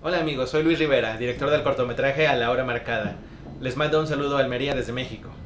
Hola amigos, soy Luis Rivera, director del cortometraje A la Hora Marcada. Les mando un saludo a Almería desde México.